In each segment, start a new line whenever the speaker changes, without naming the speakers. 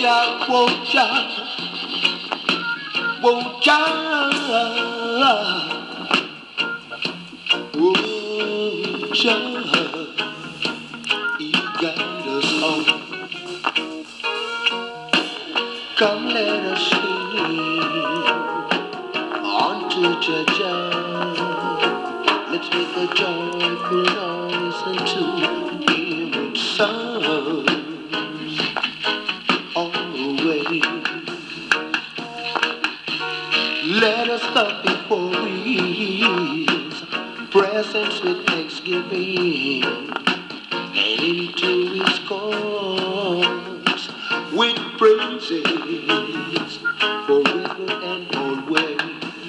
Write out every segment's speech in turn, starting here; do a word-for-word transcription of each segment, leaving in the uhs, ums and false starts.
Woja, woja, woja, woja, you got us all. Come let us sing on to Jaja. Let's make a joyful noise and to hear it sounds all the way. Let us come before His presence with thanksgiving and into His courts with praises forever and always.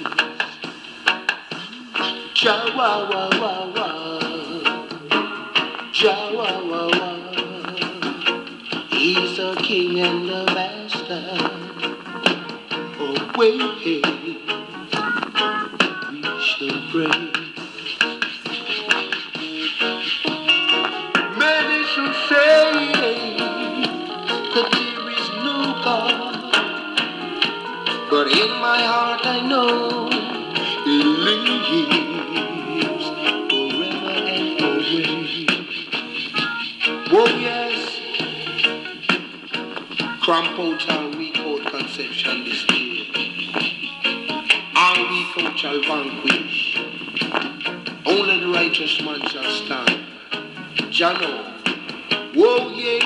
Jawawawa, Jawawawa, He's the King and the Master. Away we shall pray. Many shall say that there is no God, but in my heart I know He lives forever and always. Oh yes, Crampo shall recode conception this year. All we coach shall vanquish. Only the righteous man shall stand. Jano, whoa yeah.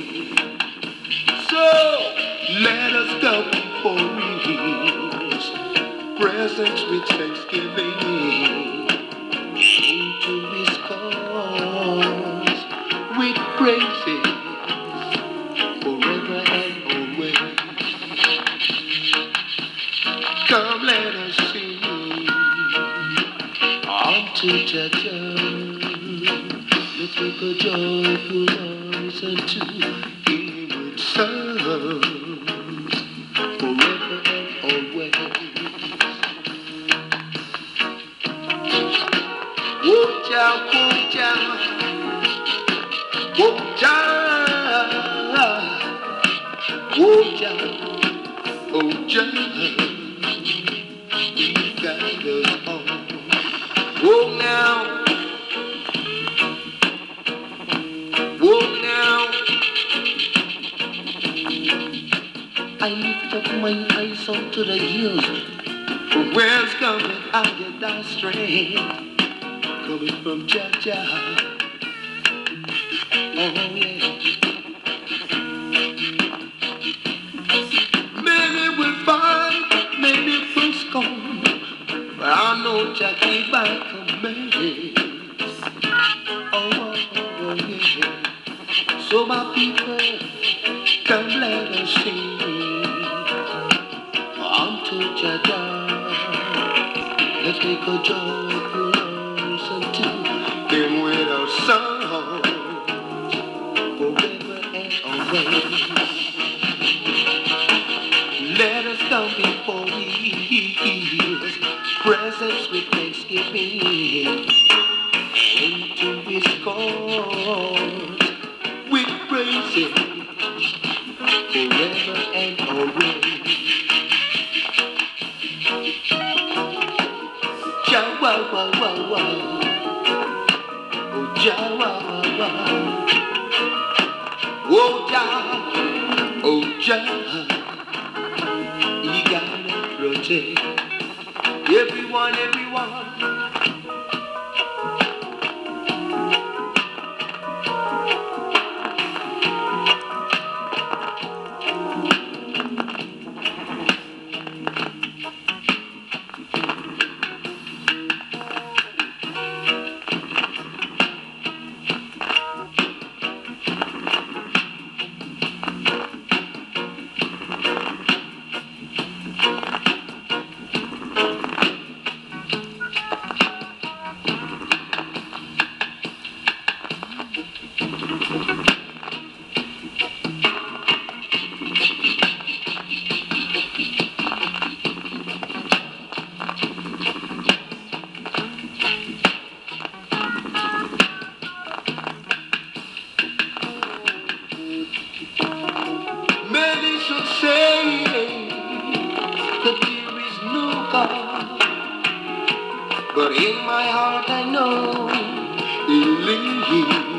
So let us come before His presence with thanksgiving into His cause with praises forever and always. Come let us sing unto Jaja. Let's make a joyful noise unto Him with songs forever and always. Woja, woja, woja, woja, woja, you got us all. Whoa now, whoa now. I lift up my eyes unto the hills, from where's coming I get thy strength, coming from Jaja. Oh yeah. Many will find, many will scorn, but I know Jah keep my commands. Oh, oh, oh yeah. So my people, come let us sing unto Jaja. Let's make a joyful noise unto Him with our songs forever and always. Let us come before His presence with thanksgiving and into His courts with praises forever and always. Jawawawa, oh Jawawawa, oh Jah, oh Jah, you gotta protect everyone, everyone. but in my heart I know he lives.